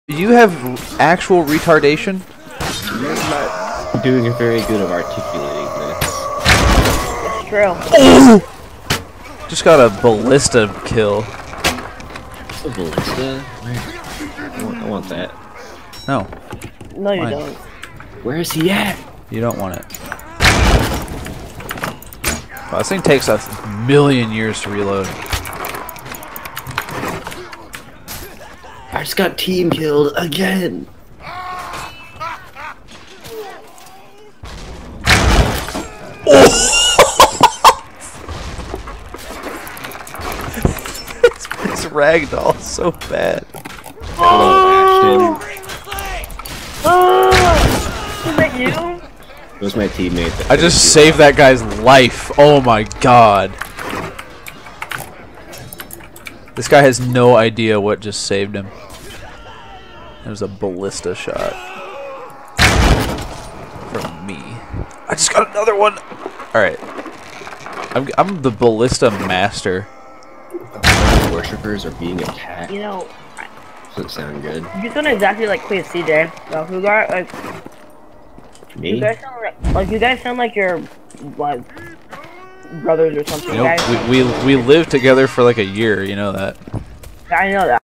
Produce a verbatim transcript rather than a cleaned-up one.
You have actual retardation? You're not doing a very good of articulating this. It's true. Oh! Just got a ballista kill. A ballista? Where? I want, I want that. No. No, you Fine. don't. Where is he at? You don't want it. Wow, this thing takes a million years to reload. I just got team killed again. it's, it's ragdoll so bad. Hello, Ashton. Oh, is that you? It was my teammate. That I just saved that guy's life. Oh my god. This guy has no idea what just saved him. It was a ballista shot. From me. I just got another one! Alright. I'm, I'm the Ballista Master. Worshippers are being attacked. You know, Doesn't sound good. you sound exactly like Queen C J. So who got like Me? you guys sound like like you guys sound like you're like brothers or something. You know, guys. we, we, we lived together for like a year, you know that. I know that.